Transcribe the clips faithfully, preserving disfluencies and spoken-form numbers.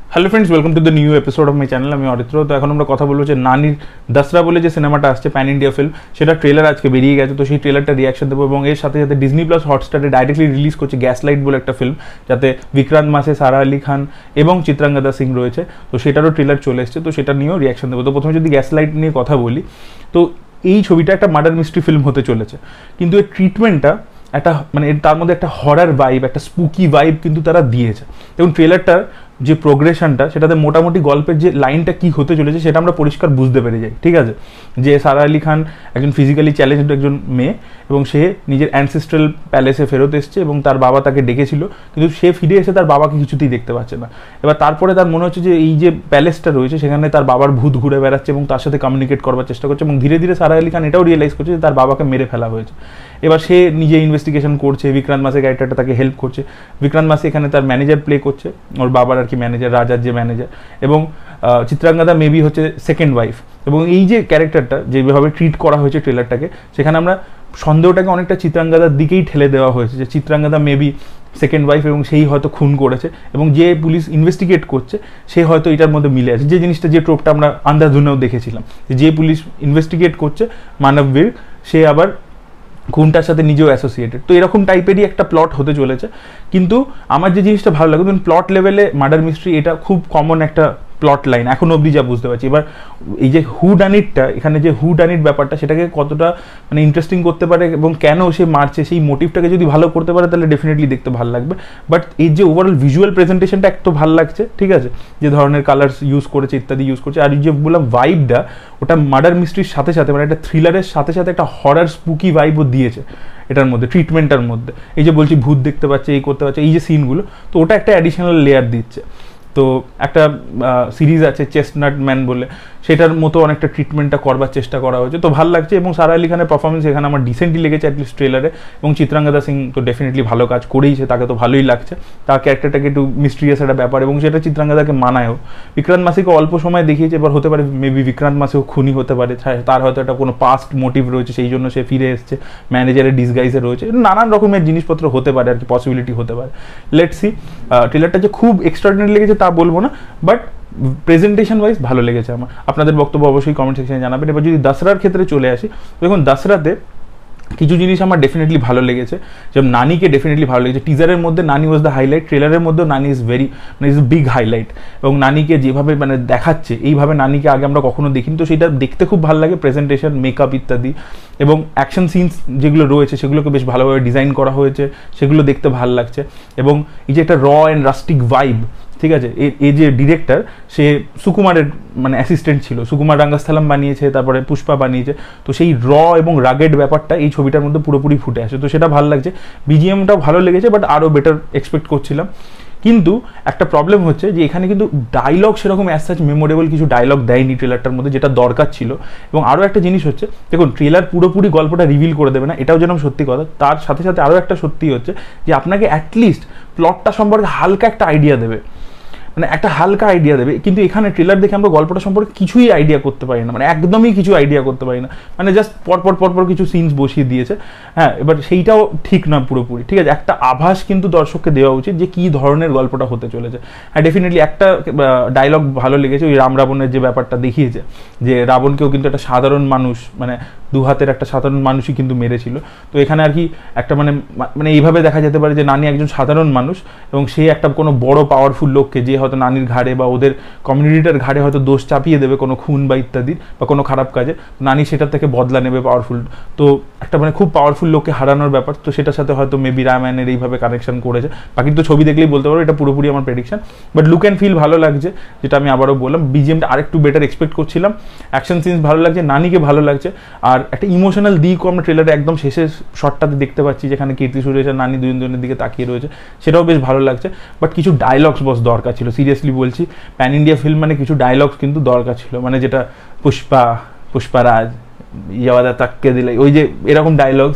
Hello friends, welcome to the new episode of my channel. আমি অরিত্র। তো এখন আমরা কথা বলবো যে নানির দসরা বলে যে সিনেমাটা আসছে, প্যান ইন্ডিয়া ফিল্ম, সেটা ট্রেলার আজকে বেরিয়ে গেছে। তো সেই ট্রেলারটা রিয়াকশন দেবো এবং এর সাথে সাথে ডিজনি প্লাস হটস্টারে ডাইরেক্টলি রিলিজ করছে গ্যাস লাইট বলে একটা ফিল্ম, যাতে বিক্রান্ত মাসে, সারা আলি খান এবং চিত্রাঙ্গদা সিং রয়েছে। তো সেটারও ট্রেলার চলে এসছে, তো সেটা নিয়েও রিয়াকশন দেবো। তো প্রথমে যদি গ্যাস লাইট নিয়ে কথা বলি, তো এই ছবিটা একটা মার্ডার মিস্ট্রি ফিল্ম হতে চলেছে, কিন্তু এর ট্রিটমেন্টটা একটা মানে তার মধ্যে একটা হরার ভাইব, একটা স্পুকি ভাইব কিন্তু তারা দিয়েছে। এবং ট্রেলারটার যে প্রোগ্রেশনটা, সেটাতে মোটামুটি গল্পের যে লাইনটা কি হতে চলেছে সেটা আমরা পরিষ্কার বুঝতে পেরে যাই। ঠিক আছে, যে সারা আলি খান একজন ফিজিক্যালি চ্যালেঞ্জড একজন মেয়ে এবং সে নিজের অ্যানসেস্ট্রাল প্যালেসে ফেরত এসছে এবং তার বাবা তাকে ডেকেছিল, কিন্তু সে ফিরে এসে তার বাবাকে কিছুতেই দেখতে পাচ্ছে না। এবার তারপরে তার মনে হচ্ছে যে এই যে প্যালেসটা রয়েছে সেখানে তার বাবার ভূত ঘুরে বেড়াচ্ছে এবং তার সাথে কমিউনিকেট করবার চেষ্টা করছে, এবং ধীরে ধীরে সারা আলি খান এটাও রিয়েলাইজ করছে যে তার বাবাকে মেরে ফেলা হয়েছে। এবার সে নিজে ইনভেস্টিগেশন করছে, বিক্রান্ত মাসের ক্যারেক্টারটা তাকে হেল্প করছে। বিক্রান্ত মাসে এখানে তার ম্যানেজার প্লে করছে, ওর বাবার আর কি ম্যানেজার, রাজার যে ম্যানেজার, এবং চিত্রাঙ্গদা মেবি হচ্ছে সেকেন্ড ওয়াইফ। এবং এই যে ক্যারেক্টারটা যেভাবে ট্রিট করা হয়েছে ট্রেলারটাকে, সেখানে আমরা সন্দেহটাকে অনেকটা চিত্রাঙ্গদার দিকেই ঠেলে দেওয়া হয়েছে, যে চিত্রাঙ্গদা মেবি সেকেন্ড ওয়াইফ এবং সেই হয়তো খুন করেছে, এবং যে পুলিশ ইনভেস্টিগেট করছে সে হয়তো এটার মধ্যে মিলে আছে। যে জিনিসটা, যে ট্রোপটা আমরা আন্দাজুনেও দেখেছিলাম, যে পুলিশ ইনভেস্টিগেট করছে মানববীর, সে আবার খুনটার সাথে নিজেও অ্যাসোসিয়েটেড। তো এরকম টাইপেরই একটা প্লট হতে চলেছে। কিন্তু আমার যে জিনিসটা ভালো লাগে, ধরুন প্লট লেভেলে মার্ডার মিস্ট্রি এটা খুব কমন একটা প্লট লাইন এখন অবধি যা বুঝতে পারছি। এবার এই যে হু ডানিটটা, এখানে যে হু ডানিট ব্যাপারটা, সেটাকে কতটা মানে ইন্টারেস্টিং করতে পারে এবং কেন সে মারছে সেই মোটিভটাকে যদি ভালো করতে পারে তাহলে ডেফিনেটলি দেখতে ভালো লাগবে। বাট এই যে ওভারঅল ভিজুয়াল প্রেজেন্টেশনটা একটু ভালো লাগছে, ঠিক আছে, যে ধরনের কালার্স ইউজ করেছে ইত্যাদি ইউজ করছে। আর যে বললাম ভাইবটা, ওটা মার্ডার মিস্ট্রির সাথে সাথে মানে একটা থ্রিলারের সাথে সাথে একটা হরার স্পুকি ভাইবও দিয়েছে এটার মধ্যে, ট্রিটমেন্টটার মধ্যে। এই যে বলছি ভূত দেখতে পাচ্ছে, এই করতে পারছে, এই যে সিনগুলো, তো ওটা একটা অ্যাডিশনাল লেয়ার দিচ্ছে। তো একটা সিরিজ আছে চেস্টনাট ম্যান বলে, সেটার মতো অনেকটা ট্রিটমেন্টটা করবার চেষ্টা করা হয়েছে, তো ভালো লাগছে। এবং সারা আলি খানের পারফরমেন্স এখানে আমার ডিসেন্টলি লেগেছে অ্যাটলিস্ট ট্রেলারে। এবং চিত্রাঙ্গদা সিং তো ডেফিনেটলি ভালো কাজ করেইছে, তাকে তো ভালোই লাগছে, তার ক্যারেক্টারটাকে একটু মিস্ট্রিয়াস একটা ব্যাপার, এবং সেটা চিত্রাঙ্গদাকে মানায়ও। বিক্রান্ত মাসিকে অল্প সময় দেখিয়েছে, এবার হতে পারে মেবি বিক্রান্ত মাসিও খুনি হতে পারে, তার হয়তো একটা কোনো পাস্ট মোটিভ রয়েছে, সেই জন্য সে ফিরে এসছে, ম্যানেজারের ডিসগাইজে রয়েছে, নানান রকমের জিনিসপত্র হতে পারে আর কি, পসিবিলিটি হতে পারে। Let's see. ট্রেলারটা যে খুব এক্সট্রাঅর্ডিনারি লেগেছে তা বলবো না, বাট প্রেজেন্টেশন ওয়াইজ ভালো লেগেছে আমার। আপনাদের বক্তব্য অবশ্যই কমেন্ট সেকশনে জানাবেন। এবার যদি দসরার ক্ষেত্রে চলে আসি, দেখুন দসরাতে কিছু জিনিস আমার ডেফিনেটলি ভালো লেগেছে। যেমন নানিকে ডেফিনেটলি ভালো লেগেছে। টিজারের মধ্যে নানি ওয়াজ দ্য হাইলাইট, ট্রেলারের মধ্যেও নানি ইজ ভেরি মানে ইজ বিগ হাইলাইট। এবং নানিকে যেভাবে মানে দেখাচ্ছে, এইভাবে নানিকে আগে আমরা কখনো দেখিনি, তো সেটা দেখতে খুব ভালো লাগে, প্রেজেন্টেশন, মেকআপ ইত্যাদি। এবং অ্যাকশন সিনস যেগুলো রয়েছে সেগুলোকে বেশ ভালোভাবে ডিজাইন করা হয়েছে, সেগুলো দেখতে ভালো লাগছে। এবং এই যে একটা র অ্যান্ড রাস্টিক ভাইব, ঠিক আছে, এই যে ডিরেক্টর, সে সুকুমারের মানে অ্যাসিস্ট্যান্ট ছিল, সুকুমার রাঙ্গাস্থলম বানিয়েছে, তারপরে পুষ্পা বানিয়েছে, তো সেই র এবং রাগেড ব্যাপারটা এই ছবিটার মধ্যে পুরোপুরি ফুটে আসে, তো সেটা ভালো লাগছে। বিজিএমটাও ভালো লেগেছে, বাট আরও বেটার এক্সপেক্ট করছিলাম। কিন্তু একটা প্রবলেম হচ্ছে যে এখানে কিন্তু ডায়লগ সেরকম অ্যাজ সাচ মেমোরেবল কিছু ডায়লগ দেয়নি ট্রেলারটার মধ্যে, যেটা দরকার ছিল। এবং আরও একটা জিনিস হচ্ছে, দেখুন ট্রেলার পুরোপুরি গল্পটা রিভিল করে দেবে না, এটাও যেরকম সত্যি কথা, তার সাথে সাথে আরও একটা সত্যি হচ্ছে যে আপনাকে অ্যাটলিস্ট প্লটটা সম্পর্কে হালকা একটা আইডিয়া দেবে, মানে একটা হালকা আইডিয়া দেবে। কিন্তু এখানে ট্রেলার দেখে আমরা গল্পটা সম্পর্কে কিছুই আইডিয়া করতে পারি না, মানে একদমই কিছু আইডিয়া করতে পারি না, মানে জাস্ট পরপর পরপর কিছু সিনস বসিয়ে দিয়েছে। হ্যাঁ, এবার সেইটাও ঠিক না পুরোপুরি, ঠিক আছে, একটা আভাস কিন্তু দর্শককে দেওয়া উচিত যে কী ধরনের গল্পটা হতে চলেছে। হ্যাঁ, ডেফিনেটলি একটা ডায়লগ ভালো লেগেছে, ওই রাম রাবণের যে ব্যাপারটা দেখিয়েছে, যে রাবণকেও কিন্তু একটা সাধারণ মানুষ, মানে দু হাতের একটা সাধারণ মানুষই কিন্তু মেরেছিল। তো এখানে আর কি একটা মানে মানে এইভাবে দেখা যেতে পারে যে নানি একজন সাধারণ মানুষ, এবং সে একটা কোনো বড় পাওয়ারফুল লোককে, যে হয়তো নানির ঘাড়ে বা ওদের কমিউনিটিটার ঘাড়ে হয়তো দোষ চাপিয়ে দেবে কোনো খুন বা ইত্যাদির বা কোনো খারাপ কাজে, নানি সেটার থেকে বদলা নেবে পাওয়ারফুল। তো একটা মানে খুব পাওয়ারফুল লোককে হারানোর ব্যাপার, তো সেটার সাথে হয়তো মেবি রামায়ণের এইভাবে কানেকশন করেছে। বাকি তো ছবি দেখলেই বলতে পারবো, এটা পুরোপুরি আমার prediction. But look and feel ভালো লাগছে, যেটা আমি আবারও বললাম। বিজিএমটা আরেকটু বেটার এক্সপেক্ট করছিলাম, অ্যাকশন সিনস ভালো লাগছে, নানিকে ভালো লাগছে। আর একটা ইমোশনাল দিকও আমরা ট্রেলারে একদম শেষের শটটাতে দেখতে পাচ্ছি, যেখানে কীর্তি সুরেশ আর নানি দুজন দুজনের দিকে তাকিয়ে রয়েছে, সেটাও বেশ ভালো লাগছে। বাট কিছু ডায়লগস বস দরকার ছিল, সিরিয়াসলি বলছি, প্যান ইন্ডিয়া ফিল্ম মানে কিছু ডায়লগস কিন্তু দরকার ছিল, মানে যেটা পুষ্পা, পুষ্পারাজ, ইয়াওয়াদা তাককে দিলে, ওই যে এরকম ডায়লগস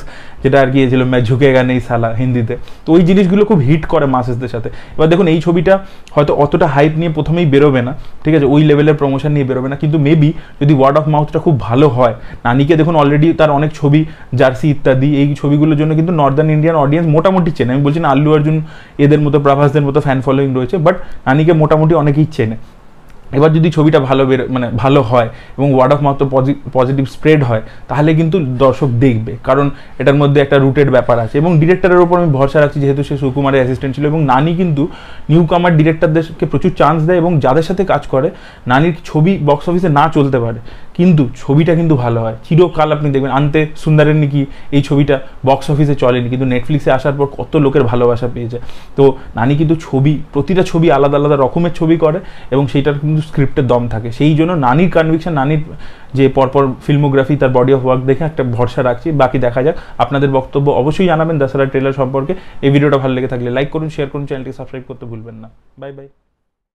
যেটা আর কি ছিল মে ঝুঁকেগা নেই সালা হিন্দিতে। তো ওই জিনিসগুলো খুব হিট করে মাসেসদের সাথে। এবার দেখুন এই ছবিটা হয়তো অতটা হাইপ নিয়ে প্রথমেই বেরোবে না, ঠিক আছে, ওই লেভেলের প্রমোশন নিয়ে বেরোবে না, কিন্তু মেবি যদি ওয়ার্ড অফ মাউথটা খুব ভালো হয়, নানিকে দেখুন অলরেডি তার অনেক ছবি জার্সি ইত্যাদি এই ছবিগুলোর জন্য কিন্তু নর্দার্ন ইন্ডিয়ান অডিয়েন্স মোটামুটি চেনে। আমি বলছি না আল্লু অর্জুন এদের মতো প্রভাসদের মতো ফ্যান ফলোয়িং রয়েছে, বাট নানিকে মোটামুটি অনেকেই চেনে। এবার যদি ছবিটা ভালো বের মানে ভালো হয় এবং word of mouth positive spread হয়, তাহলে কিন্তু দর্শক দেখবে, কারণ এটার মধ্যে একটা রুটেড ব্যাপার আছে। এবং ডিরেক্টরের ওপর আমি ভরসা রাখছি, যেহেতু সে সুকুমারের অ্যাসিস্ট্যান্ট ছিল, এবং নানি কিন্তু নিউ কামার ডিরেক্টরদেরকে প্রচুর চান্স দেয়, এবং যাদের সাথে কাজ করে নানির ছবি বক্স অফিসে না চলতে পারে, কিন্তু ছবিটা কিন্তু ভালো হয়। চিরকাল আপনি দেখবেন আনতে সুন্দরের নাকি এই ছবিটা বক্স অফিসে চলেনি, কিন্তু নেটফ্লিক্সে আসার পর কত লোকের ভালোবাসা পেয়েছে। তো নানি কিন্তু ছবি প্রতিটা ছবি আলাদা আলাদা রকমের ছবি করে, এবং সেইটার কিন্তু স্ক্রিপ্টের দম থাকে। সেই জন্য নানির কনভিকশন, নানির যে পরপর ফিল্মোগ্রাফি, তার বডি অফ ওয়ার্ক দেখে একটা ভরসা রাখছি। বাকি দেখা যাক। আপনাদের বক্তব্য অবশ্যই জানাবেন দশহরা ট্রেলার সম্পর্কে। এই ভিডিওটা ভালো লেগে থাকলে লাইক করুন, শেয়ার করুন, চ্যানেলটি সাবস্ক্রাইব করতে ভুলবেন না। Bye by.